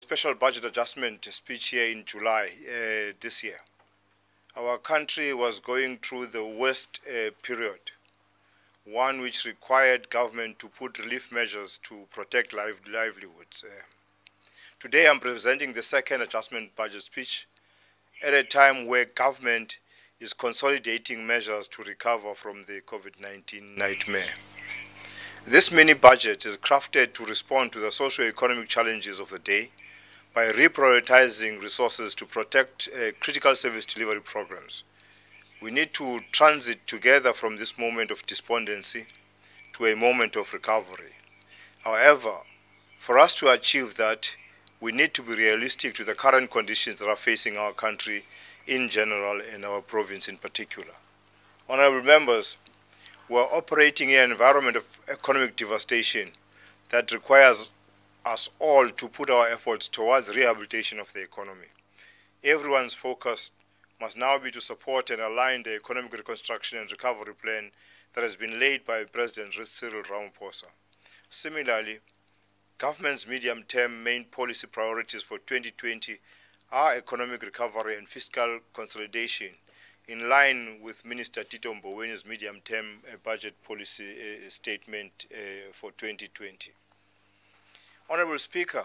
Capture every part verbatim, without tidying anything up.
special budget adjustment speech here in July uh, this year, our country was going through the worst uh, period, one which required government to put relief measures to protect live livelihoods. Uh, today I'm presenting the second adjustment budget speech at a time where government is consolidating measures to recover from the COVID nineteen nightmare. This mini budget is crafted to respond to the socio-economic challenges of the day by reprioritizing resources to protect uh, critical service delivery programs. We need to transit together from this moment of despondency to a moment of recovery. However, for us to achieve that, we need to be realistic to the current conditions that are facing our country in general and our province in particular. Honorable members, we are operating in an environment of economic devastation that requires us all to put our efforts towards rehabilitation of the economy. Everyone's focus must now be to support and align the economic reconstruction and recovery plan that has been laid by President Cyril Ramaphosa. Similarly, government's medium-term main policy priorities for twenty twenty are economic recovery and fiscal consolidation, in line with Minister Tito Mbowene's medium-term uh, budget policy uh, statement uh, for twenty twenty. Honorable Speaker,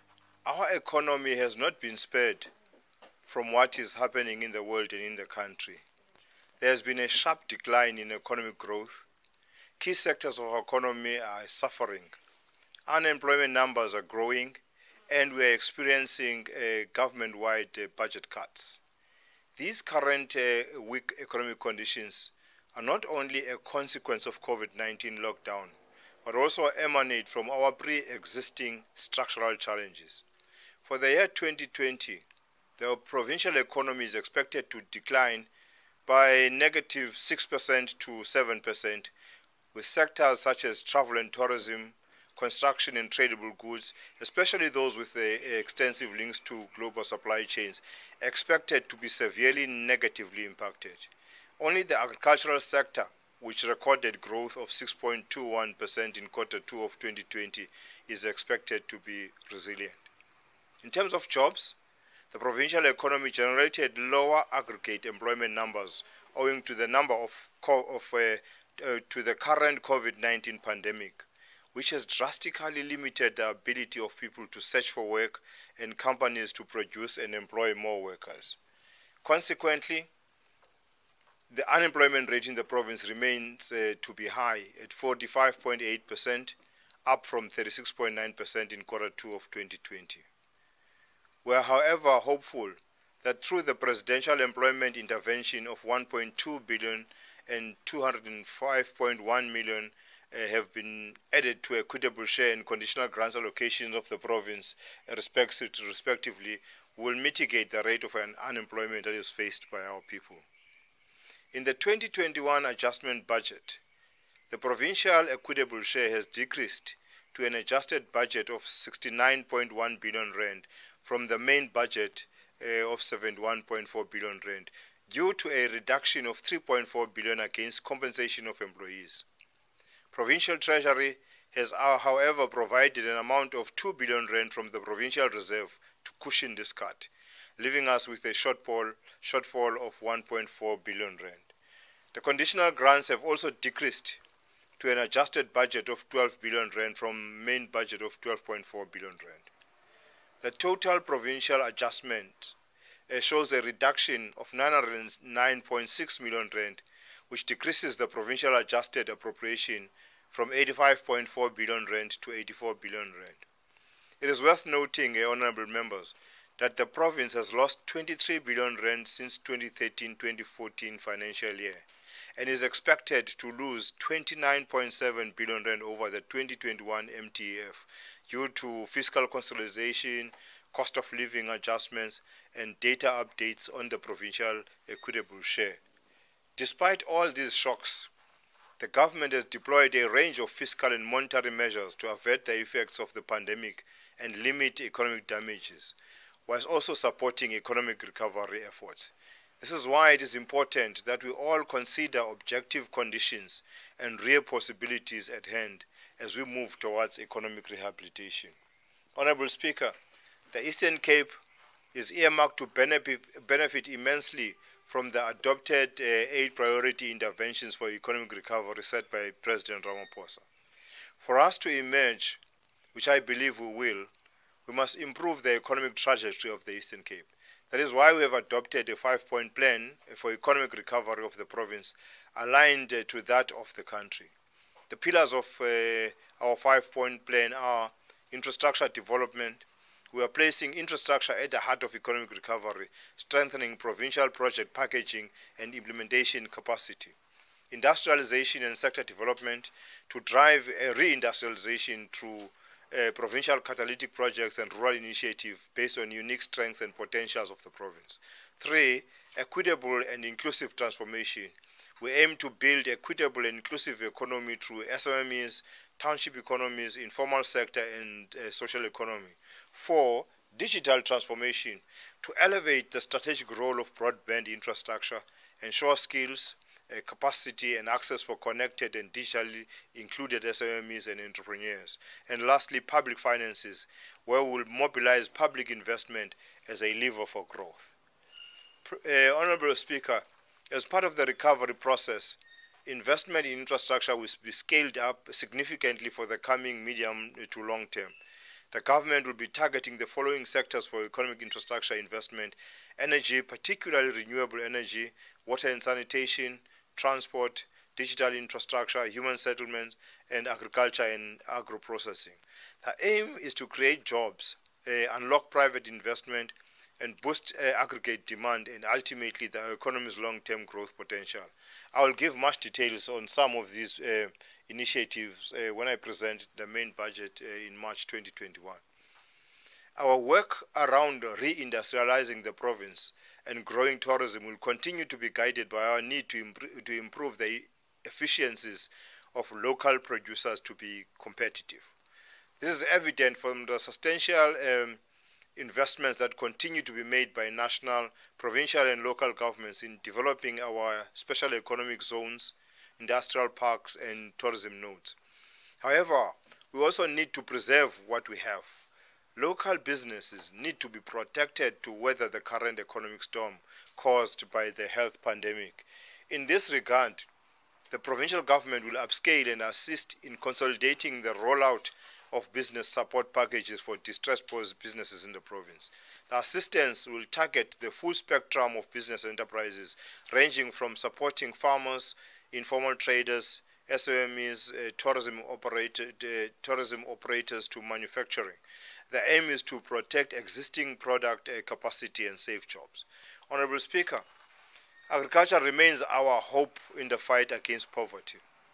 our economy has not been spared from what is happening in the world and in the country. There has been a sharp decline in economic growth. Key sectors of our economy are suffering. Unemployment numbers are growing, and we are experiencing uh, government-wide uh, budget cuts. These current uh, weak economic conditions are not only a consequence of COVID nineteen lockdown, but also emanate from our pre-existing structural challenges. For the year twenty twenty, the provincial economy is expected to decline by negative six percent to seven percent, with sectors such as travel and tourism, construction and tradable goods, especially those with uh, extensive links to global supply chains, expected to be severely negatively impacted. Only the agricultural sector, which recorded growth of six point two one percent in quarter two of twenty twenty, is expected to be resilient. In terms of jobs, the provincial economy generated lower aggregate employment numbers owing to the number of, of uh, uh, to the current COVID nineteen pandemic, which has drastically limited the ability of people to search for work and companies to produce and employ more workers. Consequently, the unemployment rate in the province remains uh, to be high at forty-five point eight percent, up from thirty-six point nine percent in quarter two of twenty twenty. We are, however, hopeful that through the presidential employment intervention of one point two billion and two hundred five point one million Uh, have been added to equitable share and conditional grants allocations of the province, uh, respectively, will mitigate the rate of an unemployment that is faced by our people. In the twenty twenty-one adjustment budget, the provincial equitable share has decreased to an adjusted budget of sixty-nine point one billion rand from the main budget uh, of seventy-one point four billion rand, due to a reduction of three point four billion against compensation of employees. Provincial Treasury has, uh, however, provided an amount of two billion rand from the Provincial Reserve to cushion this cut, leaving us with a shortfall, shortfall of one point four billion rand. The conditional grants have also decreased to an adjusted budget of twelve billion rand from main budget of twelve point four billion rand. The total provincial adjustment uh, shows a reduction of nine hundred nine point six million rand, which decreases the provincial adjusted appropriation from eighty-five point four billion rand to eighty-four billion rand. It is worth noting, uh, honorable members, that the province has lost twenty-three billion rand since twenty thirteen twenty fourteen financial year and is expected to lose twenty-nine point seven billion rand over the twenty twenty-one M T E F due to fiscal consolidation, cost of living adjustments, and data updates on the provincial equitable share. Despite all these shocks, the government has deployed a range of fiscal and monetary measures to avert the effects of the pandemic and limit economic damages, whilst also supporting economic recovery efforts. This is why it is important that we all consider objective conditions and real possibilities at hand as we move towards economic rehabilitation. Honorable Speaker, The Eastern Cape is earmarked to benefit, benefit immensely from the adopted uh, eight priority interventions for economic recovery set by President Ramaphosa. For us to emerge, which I believe we will, we must improve the economic trajectory of the Eastern Cape. That is why we have adopted a five-point plan for economic recovery of the province, aligned uh, to that of the country. The pillars of uh, our five-point plan are infrastructure development. We are placing infrastructure at the heart of economic recovery, strengthening provincial project packaging and implementation capacity. Industrialization and sector development to drive a reindustrialization through uh, provincial catalytic projects and rural initiatives based on unique strengths and potentials of the province. Three, equitable and inclusive transformation. We aim to build equitable and inclusive economy through S M Es, township economies, informal sector, and uh, social economy. Four, digital transformation to elevate the strategic role of broadband infrastructure, ensure skills, uh, capacity, and access for connected and digitally included S M Es and entrepreneurs. And lastly, public finances, where we will mobilize public investment as a lever for growth. Uh, Honorable Speaker, as part of the recovery process, investment in infrastructure will be scaled up significantly for the coming medium to long term. The government will be targeting the following sectors for economic infrastructure investment: energy, particularly renewable energy, water and sanitation, transport, digital infrastructure, human settlements, and agriculture and agro-processing. The aim is to create jobs, uh, unlock private investment, and boost uh, aggregate demand and ultimately the economy's long-term growth potential. I will give much details on some of these uh, initiatives uh, when I present the main budget uh, in March twenty twenty-one. Our work around reindustrializing the province and growing tourism will continue to be guided by our need to, imp to improve the efficiencies of local producers to be competitive. This is evident from the substantial um, investments that continue to be made by national, provincial, and local governments in developing our special economic zones, industrial parks, and tourism nodes. However, we also need to preserve what we have. Local businesses need to be protected to weather the current economic storm caused by the health pandemic. In this regard, the provincial government will upscale and assist in consolidating the rollout of business support packages for distressed businesses in the province. The assistance will target the full spectrum of business enterprises, ranging from supporting farmers, informal traders, S M Es, uh, tourism, operated, uh, tourism operators to manufacturing. The aim is to protect existing product uh, capacity and save jobs. Honorable Speaker, agriculture remains our hope in the fight against poverty.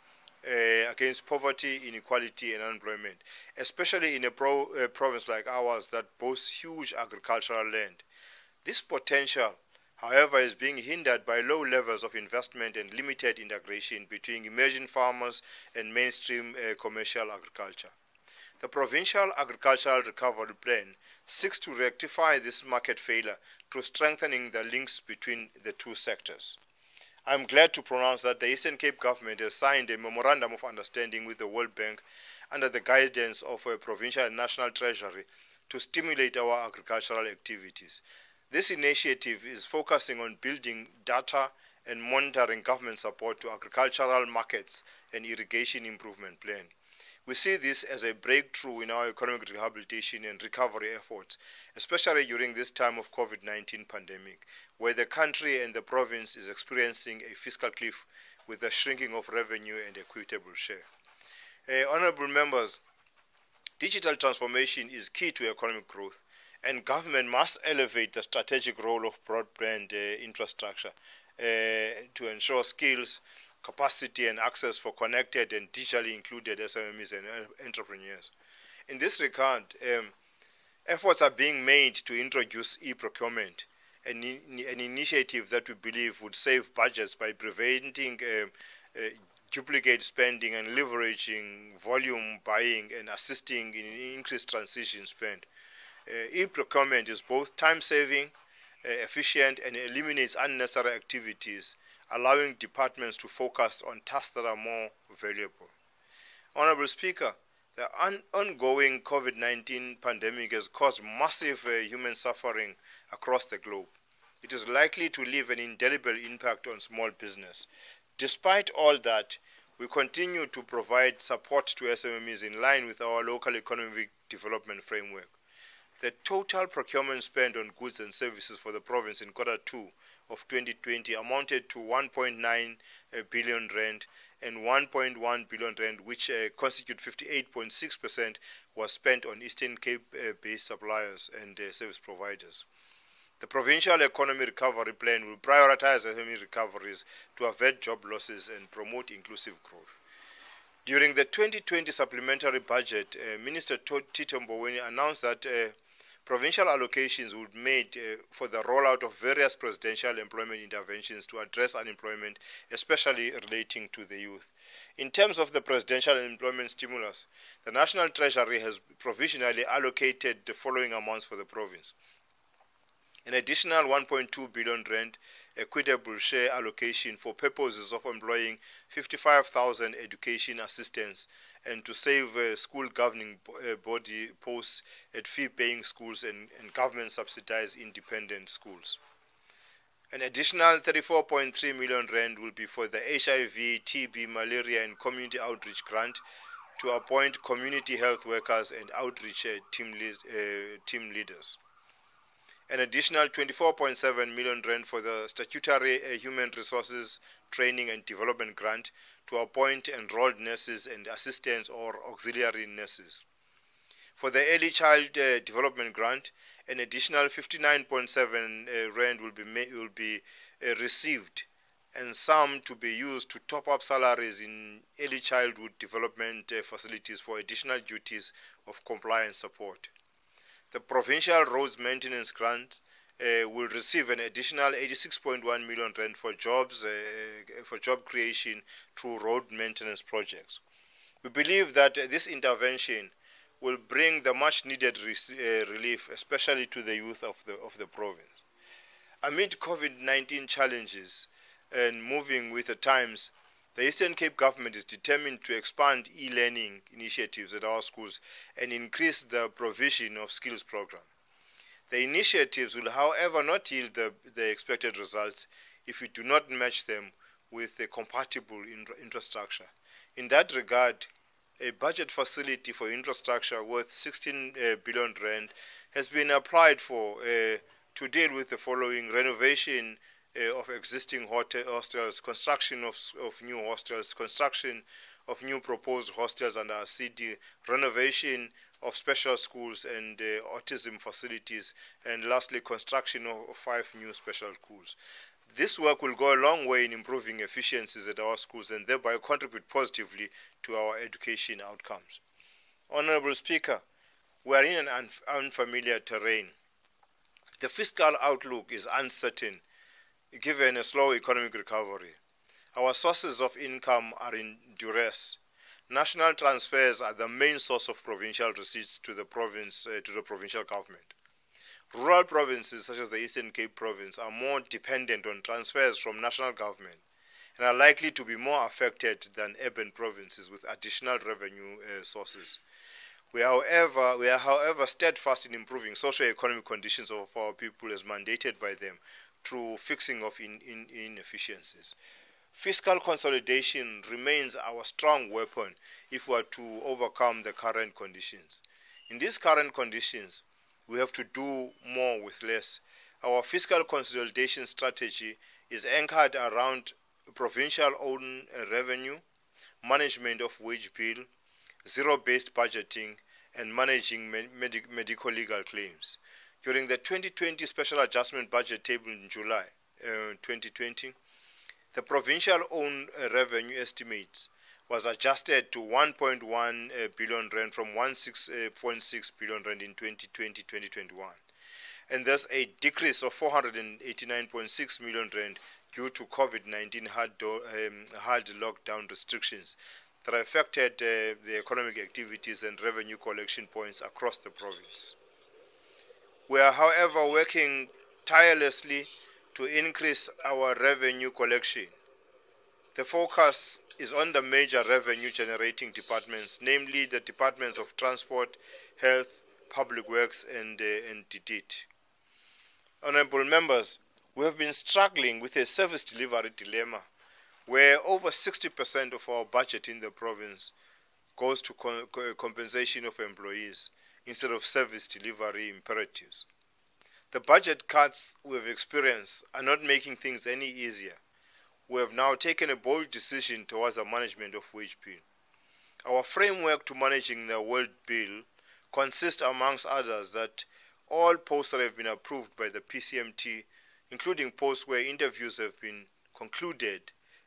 Uh, against poverty, inequality, and unemployment, especially in a pro, uh, province like ours that boasts huge agricultural land. This potential, however, is being hindered by low levels of investment and limited integration between emerging farmers and mainstream uh, commercial agriculture. The Provincial Agricultural Recovery Plan seeks to rectify this market failure through strengthening the links between the two sectors. I am glad to pronounce that the Eastern Cape government has signed a memorandum of understanding with the World Bank under the guidance of a provincial and national treasury to stimulate our agricultural activities. This initiative is focusing on building data and monitoring government support to agricultural markets and irrigation improvement plan. We see this as a breakthrough in our economic rehabilitation and recovery efforts, especially during this time of COVID nineteen pandemic, where the country and the province is experiencing a fiscal cliff with the shrinking of revenue and equitable share. Uh, honorable members, digital transformation is key to economic growth, and government must elevate the strategic role of broadband uh, infrastructure uh, to ensure skills, capacity, and access for connected and digitally included S M Es and entrepreneurs. In this regard, um, efforts are being made to introduce e-procurement, an, an initiative that we believe would save budgets by preventing uh, uh, duplicate spending and leveraging volume buying and assisting in increased transition spend. Uh, e-procurement is both time-saving, uh, efficient, and eliminates unnecessary activities, allowing departments to focus on tasks that are more valuable. Honorable Speaker, The on ongoing COVID nineteen pandemic has caused massive uh, human suffering across the globe. It is likely to leave an indelible impact on small business. Despite all that, we continue to provide support to S M M Es in line with our local economic development framework. The total procurement spend on goods and services for the province in quarter two of twenty twenty amounted to one point nine billion rand, and one point one billion rand, which uh, constitute fifty-eight point six percent, was spent on Eastern Cape-based uh, suppliers and uh, service providers. The Provincial Economy Recovery Plan will prioritize S M E recoveries to avert job losses and promote inclusive growth. During the twenty twenty supplementary budget, uh, Minister Tito Mboweni announced that uh, provincial allocations would be made uh, for the rollout of various presidential employment interventions to address unemployment, especially relating to the youth. In terms of the presidential employment stimulus, the National Treasury has provisionally allocated the following amounts for the province: an additional one point two billion rand equitable share allocation for purposes of employing fifty-five thousand education assistants and to save uh, school governing uh, body posts at fee-paying schools and, and government-subsidized independent schools. An additional thirty-four point three million rand will be for the H I V, T B, malaria and community outreach grant to appoint community health workers and outreach uh, team, le uh, team leaders. An additional twenty-four point seven million rand for the statutory uh, human resources training and development grant to appoint enrolled nurses and assistants or auxiliary nurses. For the early child uh, development grant, an additional fifty-nine point seven uh, rand will be will be uh, received, and some to be used to top up salaries in early childhood development uh, facilities for additional duties of compliance support. The provincial roads maintenance grant uh, will receive an additional eighty-six point one million rand for jobs uh, for job creation through road maintenance projects. We believe that uh, this intervention will bring the much needed re uh, relief, especially to the youth of the of the province. Amid COVID nineteen challenges and moving with the times, the Eastern Cape government is determined to expand e-learning initiatives at our schools and increase the provision of skills program. The initiatives will, however, not yield the, the expected results if we do not match them with a compatible infrastructure. In that regard, a budget facility for infrastructure worth sixteen uh, billion rand has been applied for uh, to deal with the following: renovation uh, of existing hostels, construction of, of new hostels, construction of new proposed hostels under a C D, renovation of special schools and uh, autism facilities, and lastly, construction of five new special schools. This work will go a long way in improving efficiencies at our schools and thereby contribute positively to our education outcomes. Honorable Speaker, we are in an unf unfamiliar terrain. The fiscal outlook is uncertain given a slow economic recovery. Our sources of income are in duress. National transfers are the main source of provincial receipts to the province, uh, to the provincial government. Rural provinces such as the Eastern Cape province are more dependent on transfers from national government and are likely to be more affected than urban provinces with additional revenue uh, sources. We are, however, we are, however, steadfast in improving socio-economic conditions of our people as mandated by them through fixing of in, in, inefficiencies. Fiscal consolidation remains our strong weapon if we are to overcome the current conditions. In these current conditions, we have to do more with less. Our fiscal consolidation strategy is anchored around provincial-owned revenue, management of wage bill, zero-based budgeting, and managing med medical legal claims. During the twenty twenty Special Adjustment Budget table in July uh, twenty twenty, the provincial-owned revenue estimates was adjusted to one point one uh, billion rand from one point six billion rand in twenty twenty to twenty twenty-one, and thus a decrease of four hundred eighty-nine point six million rand due to COVID nineteen hard, um, hard lockdown restrictions that affected uh, the economic activities and revenue collection points across the province. We are, however, working tirelessly to increase our revenue collection. The focus is on the major revenue-generating departments, namely the Departments of Transport, Health, Public Works, and, uh, and D D T. Honorable members, we have been struggling with a service delivery dilemma where over sixty percent of our budget in the province goes to co co compensation of employees instead of service delivery imperatives. The budget cuts we've experienced are not making things any easier. We have now taken a bold decision towards the management of wage bill. Our framework to managing the wage bill consists, amongst others, that all posts that have been approved by the P C M T, including posts where interviews have been concluded,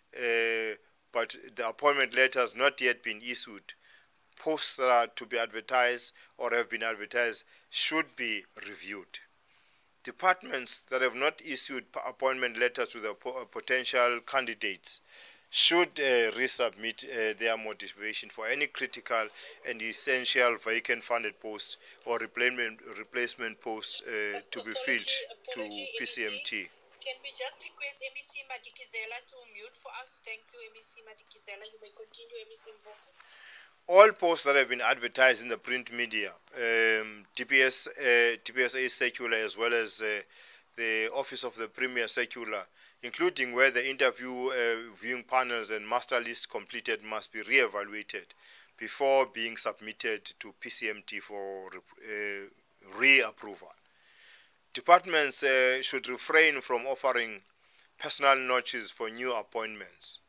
uh, but the appointment letter has not yet been issued, posts that are to be advertised or have been advertised should be reviewed. Departments that have not issued appointment letters to the po potential candidates should uh, resubmit uh, their motivation for any critical and essential vacant funded posts or replacement, replacement posts uh, to be filled to P C M T. Can we just request M E C Madikizela to mute for us? Thank you, M E C Madikizela. You may continue, M E C Mvoko. All posts that have been advertised in the print media, um, D P S, uh, D P S A circular, as well as uh, the Office of the Premier circular, including where the interview uh, viewing panels and master list completed, must be re-evaluated before being submitted to P C M T for uh, re-approval. Departments uh, should refrain from offering personal notches for new appointments.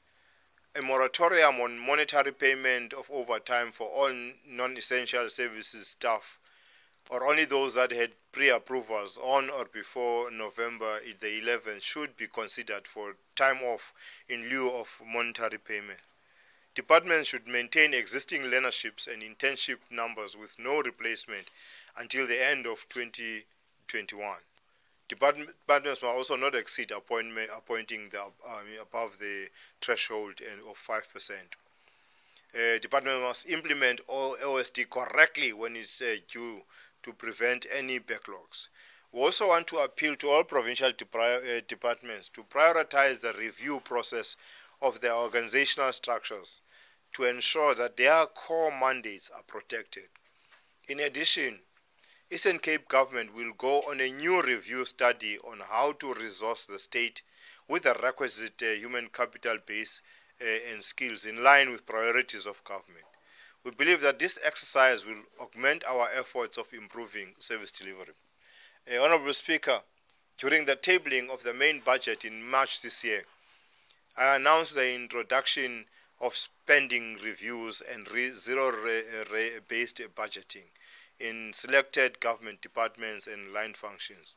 A moratorium on monetary payment of overtime for all non-essential services staff, or only those that had pre-approvals on or before November the eleventh, should be considered for time off in lieu of monetary payment. Departments should maintain existing learnerships and internship numbers with no replacement until the end of twenty twenty-one. Departments must also not exceed appointment, appointing the, uh, above the threshold of five percent. Uh, department must implement all O S D correctly when it's uh, due to prevent any backlogs. We also want to appeal to all provincial de uh, departments to prioritize the review process of their organizational structures to ensure that their core mandates are protected. In addition, Eastern Cape government will go on a new review study on how to resource the state with the requisite uh, human capital base uh, and skills in line with priorities of government. We believe that this exercise will augment our efforts of improving service delivery. Uh, Honorable Speaker, during the tabling of the main budget in March this year, I announced the introduction of spending reviews and zero-based budgeting in selected government departments and line functions.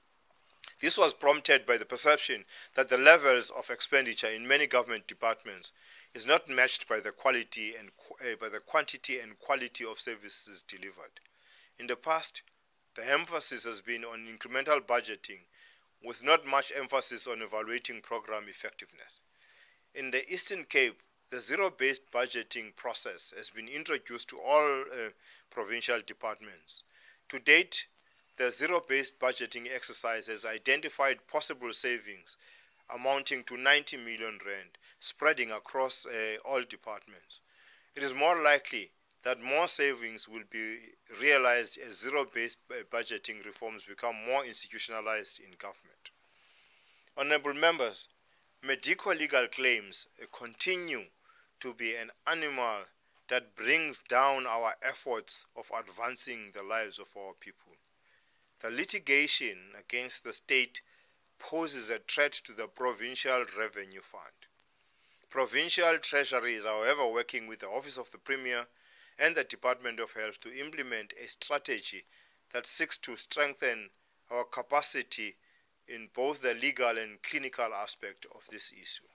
This was prompted by the perception that the levels of expenditure in many government departments is not matched by the quality and uh, by the quantity and quality of services delivered. In the past, the emphasis has been on incremental budgeting, with not much emphasis on evaluating program effectiveness. In the Eastern Cape, the zero-based budgeting process has been introduced to all uh, provincial departments. To date, the zero-based budgeting exercise has identified possible savings amounting to ninety million rand, spreading across uh, all departments. It is more likely that more savings will be realized as zero-based budgeting reforms become more institutionalized in government. Honorable members, medico-legal claims uh, continue to be an animal that brings down our efforts of advancing the lives of our people. The litigation against the state poses a threat to the Provincial Revenue Fund. Provincial Treasury is, however, working with the Office of the Premier and the Department of Health to implement a strategy that seeks to strengthen our capacity in both the legal and clinical aspect of this issue.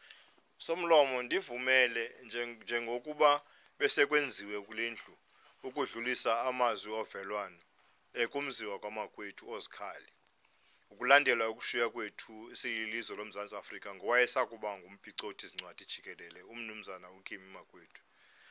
Somlomo ndivumele njengokuba bese kwenziwe kulendlu ukudlulisa amazwi ovelwano ekumziwa kwamakwethu ozikhali ukulandela ukushiya kwethu siyilizwe loMzantsi Afrika ngowayesakuba ngumphicothi izincwadi jikelele umnumzana uKimi Makwethu.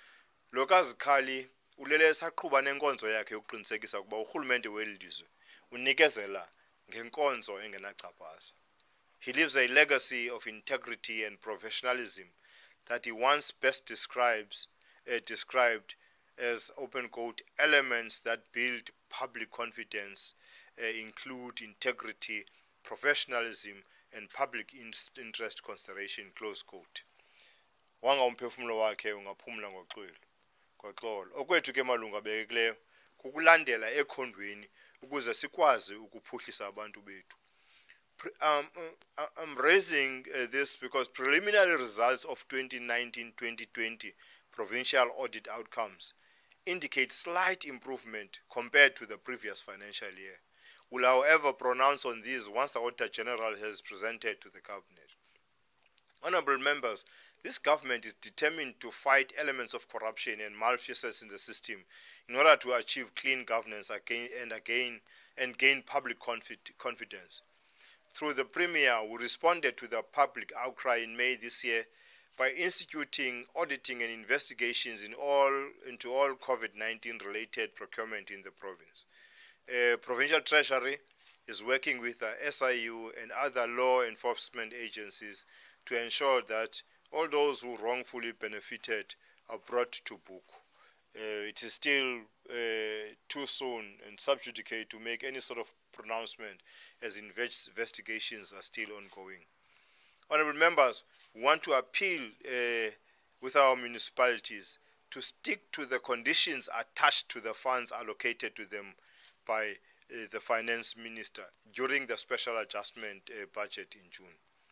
Lokazikhali ulele saqhuba nenkonzo yakhe yokuqinisekisa ukuba urhulumente welizwe unikezela ngenkonzo engenachaphaza. He leaves a legacy of integrity and professionalism that he once best describes, uh, described as, open quote, elements that build public confidence uh, include integrity, professionalism, and public interest consideration, close quote. Wanga umphefumulo wakhe ungaphumula ngoxolo ngoxolo. Okwethu ke malunga bekekileyo kukulandela ekhondweni ukuze sikwazi ukuphuhlisa abantu bethu. Um, uh, I'm raising uh, this because preliminary results of twenty nineteen twenty twenty provincial audit outcomes indicate slight improvement compared to the previous financial year. We'll, however, pronounce on these once the Auditor General has presented to the Cabinet. Honourable members, this government is determined to fight elements of corruption and malfeasance in the system in order to achieve clean governance again and again and gain public confidence. Through the Premier, we responded to the public outcry in May this year by instituting auditing and investigations in all, into all COVID nineteen related procurement in the province. Uh, Provincial Treasury is working with the S I U and other law enforcement agencies to ensure that all those who wrongfully benefited are brought to book. Uh, it is still uh, too soon and sub judice to make any sort of pronouncement as investigations are still ongoing. Honourable members, we want to appeal uh, with our municipalities to stick to the conditions attached to the funds allocated to them by uh, the Finance Minister during the special adjustment uh, budget in June.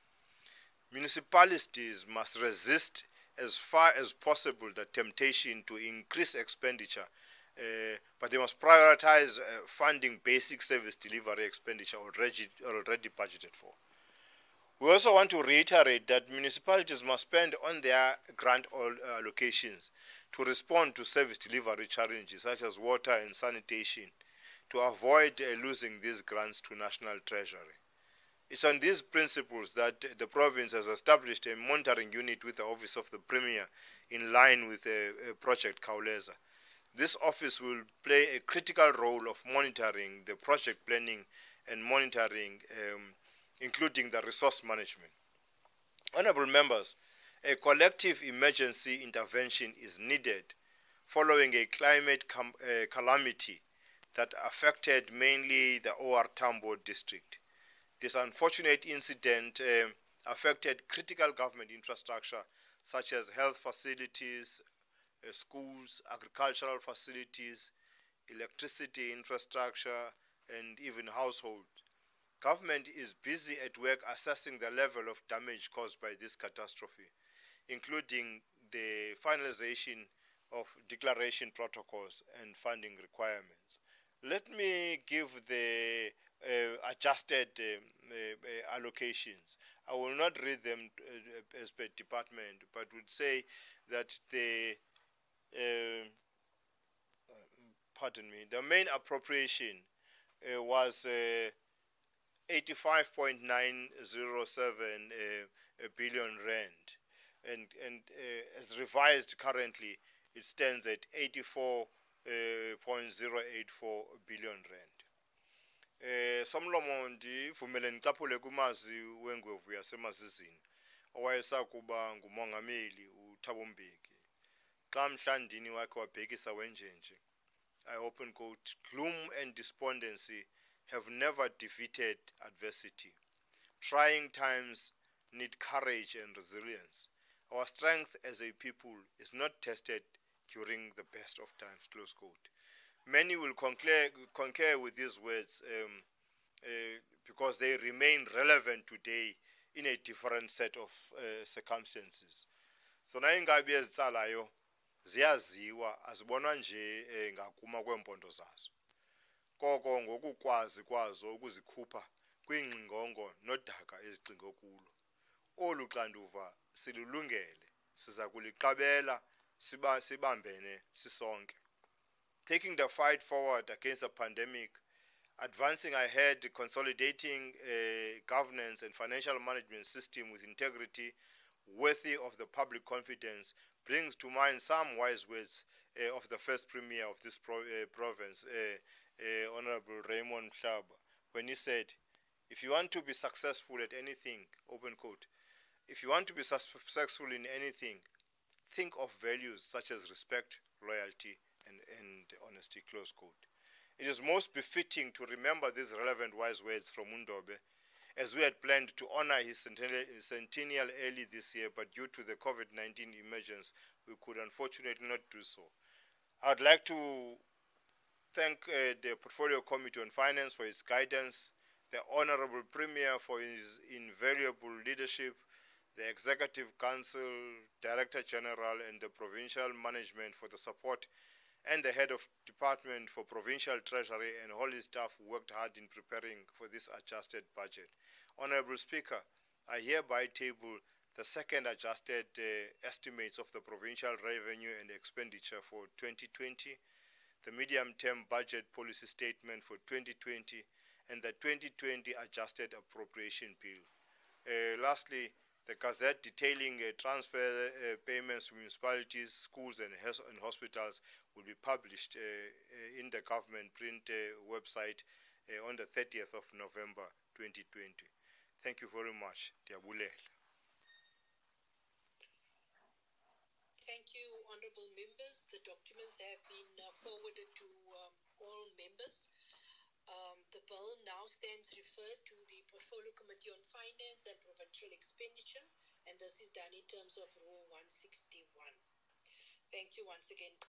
Municipalities must resist as far as possible the temptation to increase expenditure, uh, but they must prioritize uh, funding basic service delivery expenditure already, already budgeted for. We also want to reiterate that municipalities must spend on their grant allocations to respond to service delivery challenges such as water and sanitation to avoid uh, losing these grants to National Treasury. It's on these principles that the province has established a monitoring unit with the Office of the Premier in line with uh, Project Khawuleza. This office will play a critical role of monitoring the project planning and monitoring, um, including the resource management. Honourable members, a collective emergency intervention is needed following a climate uh, calamity that affected mainly the O R Tambo district. This unfortunate incident uh, affected critical government infrastructure such as health facilities, uh, schools, agricultural facilities, electricity infrastructure, and even households. Government is busy at work assessing the level of damage caused by this catastrophe, including the finalization of declaration protocols and funding requirements. Let me give the uh, adjusted um, uh, allocations. I will not read them uh, as per department, but would say that the, uh, pardon me, the main appropriation uh, was uh, eighty-five point nine zero seven uh, billion rand, and, and uh, as revised currently, it stands at eighty-four point zero eight four billion rand. Eh somlomo ndivumele ngicaphule kumazi wengwevu yasemazizini owayesakuba ngumongameli uThabo Mbeki. Xa mhlandini wakhe wabhekisa wenjenje, I open quote, gloom and despondency have never defeated adversity. Trying times need courage and resilience. Our strength as a people is not tested during the best of times, close quote. Many will concur, concur with these words um, uh, because they remain relevant today in a different set of uh, circumstances. So na ingabi ezitsalayo ziyaziwa azibonwa nje ngakuma kwempondo zazo. Koko ngokukwazi kwazo ukuzikhupha kwingqingongo nodaka ezixingo kulo. Olu xanduva silulungele, siza kuliqabela siba sibambene sisonke. Taking the fight forward against the pandemic, advancing ahead, consolidating a governance and financial management system with integrity worthy of the public confidence brings to mind some wise words uh, of the first premier of this pro uh, province, uh, uh, Honorable Raymond Mhlaba, when he said, if you want to be successful at anything, open quote, If you want to be successful in anything, think of values such as respect, loyalty, and, and honesty, close quote. It is most befitting to remember these relevant wise words from Undobe, as we had planned to honor his centennial early this year, but due to the COVID nineteen emergence, we could unfortunately not do so. I would like to thank uh, the Portfolio Committee on Finance for his guidance, the Honorable Premier for his invaluable leadership, the Executive Council, Director General, and the Provincial Management for the support, and the Head of Department for Provincial Treasury and all his staff who worked hard in preparing for this adjusted budget. Honorable Speaker, I hereby table the second adjusted uh, estimates of the provincial revenue and expenditure for twenty twenty, the medium-term budget policy statement for twenty twenty, and the twenty twenty adjusted appropriation bill. Uh, lastly, the Gazette detailing uh, transfer uh, payments to municipalities, schools, and, and hospitals will be published uh, uh, in the government print uh, website uh, on the thirtieth of November twenty twenty. Thank you very much. Diabulela. Thank you, honorable members. The documents have been uh, forwarded to um, all members. Um, the bill now stands referred to the Portfolio Committee on Finance and Provincial Expenditure, and this is done in terms of Rule one sixty-one. Thank you once again.